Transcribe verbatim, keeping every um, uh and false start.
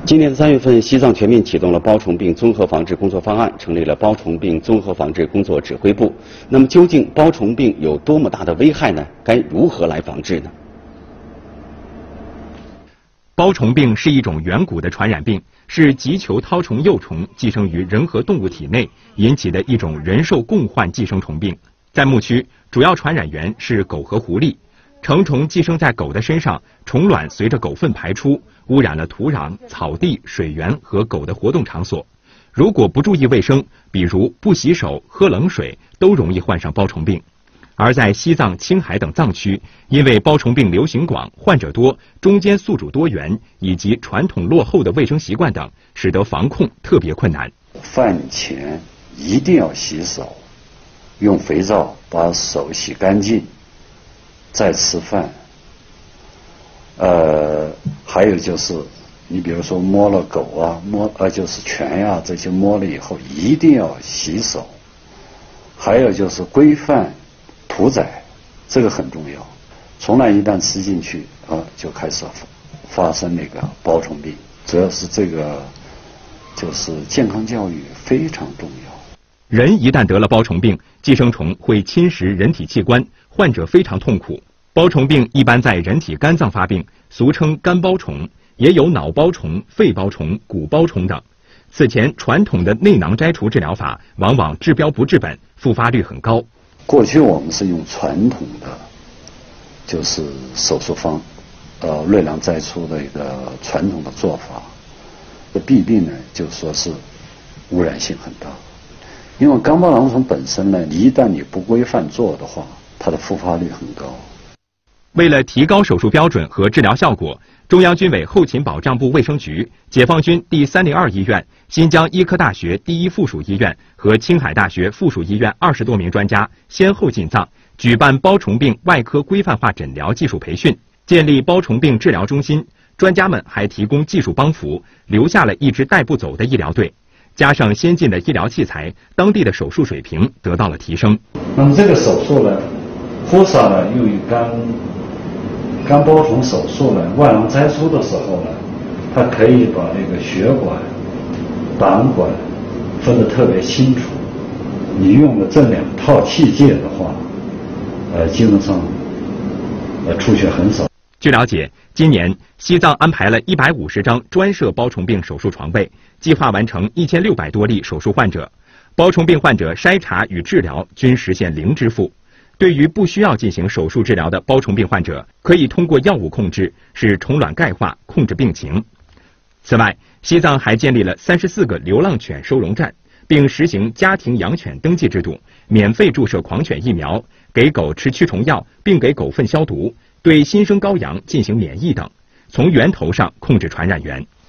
今年的三月份，西藏全面启动了包虫病综合防治工作方案，成立了包虫病综合防治工作指挥部。那么，究竟包虫病有多么大的危害呢？该如何来防治呢？ 包虫病是一种远古的传染病，是棘球绦虫幼虫寄生于人和动物体内引起的一种人兽共患寄生虫病。在牧区，主要传染源是狗和狐狸。成虫寄生在狗的身上，虫卵随着狗粪排出，污染了土壤、草地、水源和狗的活动场所。如果不注意卫生，比如不洗手、喝冷水，都容易患上包虫病。而在西藏、青海等藏区，因为包虫病流行广、患者多、中间宿主多元以及传统落后的卫生习惯等，使得防控特别困难。 饭前一定要洗手，用肥皂把手洗干净。再吃饭，呃，还有就是，你比如说摸了狗啊，摸呃就是犬呀、啊、这些摸了以后，一定要洗手。还有就是规范屠宰，这个很重要。虫卵一旦吃进去啊、呃，就开始发生那个包虫病。主要是这个，就是健康教育非常重要。 人一旦得了包虫病，寄生虫会侵蚀人体器官，患者非常痛苦。包虫病一般在人体肝脏发病，俗称肝包虫，也有脑包虫、肺包虫、骨包虫等。此前传统的内囊摘除治疗法往往治标不治本，复发率很高。 过去我们是用传统的，就是手术方，呃，内囊摘除的一个传统的做法。这弊病呢，就说是污染性很大。因为肝包囊虫本身呢，一旦你不规范做的话，它的复发率很高。 为了提高手术标准和治疗效果，中央军委后勤保障部卫生局、解放军第三零二医院、新疆医科大学第一附属医院和青海大学附属医院二十多名专家先后进藏，举办包虫病外科规范化诊疗技术培训，建立包虫病治疗中心。专家们还提供技术帮扶，留下了一支带不走的医疗队。加上先进的医疗器材，当地的手术水平得到了提升。 那么这个手术呢，菩萨呢用于肝肝包虫手术呢，外囊摘除的时候呢，它可以把这个血管、胆管分得特别清楚。你用了这两套器械的话，呃，基本上呃出血很少。 据了解，今年西藏安排了一百五十张专设包虫病手术床位，计划完成一千六百多例手术患者。包虫病患者筛查与治疗均实现零支付。对于不需要进行手术治疗的包虫病患者，可以通过药物控制，使虫卵钙化，控制病情。此外，西藏还建立了三十四个流浪犬收容站，并实行家庭养犬登记制度，免费注射狂犬疫苗，给狗吃驱虫药，并给狗粪消毒，对新生羔羊进行免疫等，从源头上控制传染源。